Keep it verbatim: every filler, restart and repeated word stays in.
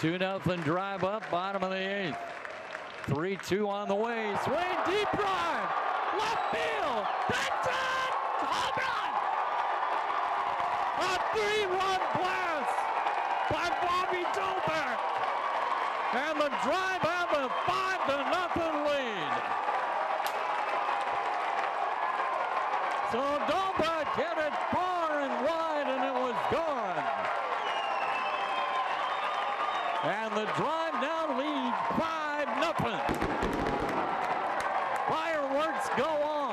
two nothing drive up, bottom of the eighth. three two on the way. Swing, deep drive. Left field. That's it. Home run. A three-run blast by Bobby Dalbec. And the Drive have a five to nothing lead. So Dalbec hit it far and wide, and it was gone. And the Drive now lead five nothing. Fireworks go on.